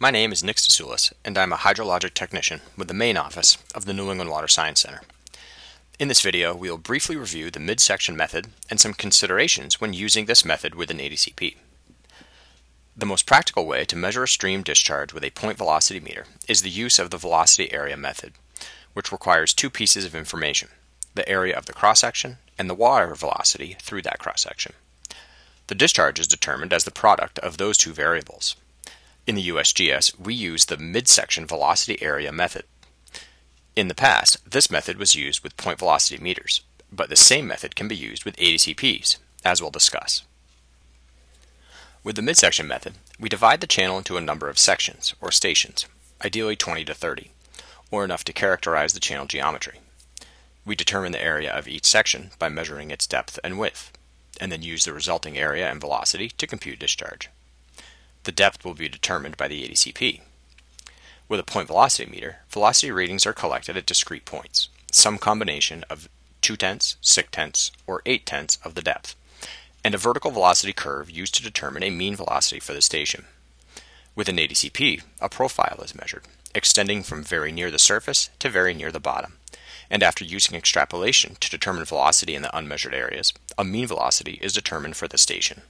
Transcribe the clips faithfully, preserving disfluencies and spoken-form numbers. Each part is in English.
My name is Nick Stasulis, and I'm a hydrologic technician with the main office of the New England Water Science Center. In this video, we will briefly review the midsection method and some considerations when using this method with an A D C P. The most practical way to measure a stream discharge with a point velocity meter is the use of the velocity area method, which requires two pieces of information: the area of the cross-section and the water velocity through that cross-section. The discharge is determined as the product of those two variables. In the U S G S, we use the midsection velocity area method. In the past, this method was used with point velocity meters, but the same method can be used with A D C Ps, as we'll discuss. With the midsection method, we divide the channel into a number of sections, or stations, ideally twenty to thirty, or enough to characterize the channel geometry. We determine the area of each section by measuring its depth and width, and then use the resulting area and velocity to compute discharge. The depth will be determined by the A D C P. With a point velocity meter, velocity readings are collected at discrete points, some combination of two tenths, six tenths, or eight tenths of the depth, and a vertical velocity curve used to determine a mean velocity for the station. With an A D C P, a profile is measured, extending from very near the surface to very near the bottom, and after using extrapolation to determine velocity in the unmeasured areas, a mean velocity is determined for the station.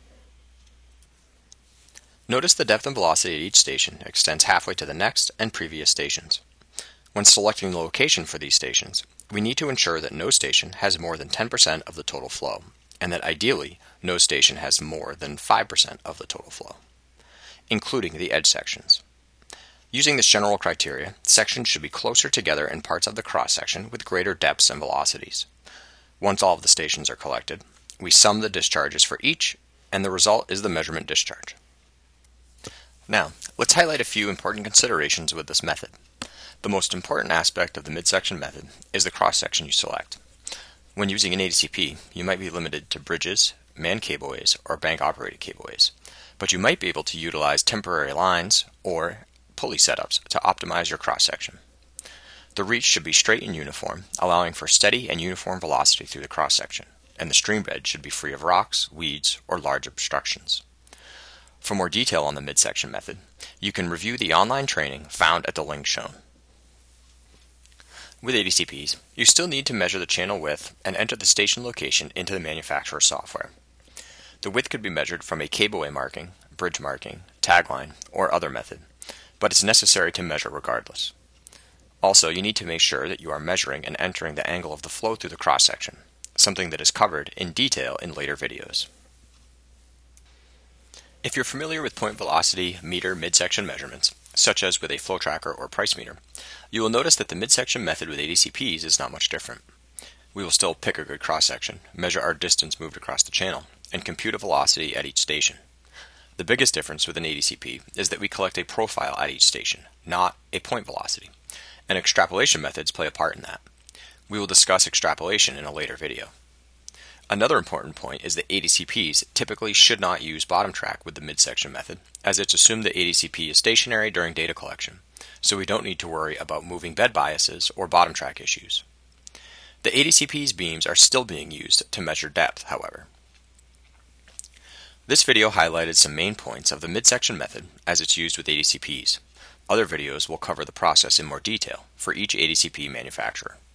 Notice the depth and velocity at each station extends halfway to the next and previous stations. When selecting the location for these stations, we need to ensure that no station has more than ten percent of the total flow, and that ideally no station has more than five percent of the total flow, including the edge sections. Using this general criteria, sections should be closer together in parts of the cross-section with greater depths and velocities. Once all of the stations are collected, we sum the discharges for each, and the result is the measurement discharge. Now, let's highlight a few important considerations with this method. The most important aspect of the midsection method is the cross-section you select. When using an A D C P, you might be limited to bridges, manned cableways, or bank-operated cableways, but you might be able to utilize temporary lines or pulley setups to optimize your cross-section. The reach should be straight and uniform, allowing for steady and uniform velocity through the cross-section, and the stream bed should be free of rocks, weeds, or large obstructions. For more detail on the midsection method, you can review the online training found at the link shown. With A D C Ps, you still need to measure the channel width and enter the station location into the manufacturer's software. The width could be measured from a cableway marking, bridge marking, tagline, or other method, but it's necessary to measure regardless. Also, you need to make sure that you are measuring and entering the angle of the flow through the cross-section, something that is covered in detail in later videos. If you're familiar with point velocity meter midsection measurements, such as with a flow tracker or price meter, you will notice that the midsection method with A D C Ps is not much different. We will still pick a good cross-section, measure our distance moved across the channel, and compute a velocity at each station. The biggest difference with an A D C P is that we collect a profile at each station, not a point velocity, and extrapolation methods play a part in that. We will discuss extrapolation in a later video. Another important point is that A D C Ps typically should not use bottom track with the midsection method, as it's assumed that A D C P is stationary during data collection, so we don't need to worry about moving bed biases or bottom track issues. The A D C P's beams are still being used to measure depth, however. This video highlighted some main points of the midsection method as it's used with A D C Ps. Other videos will cover the process in more detail for each A D C P manufacturer.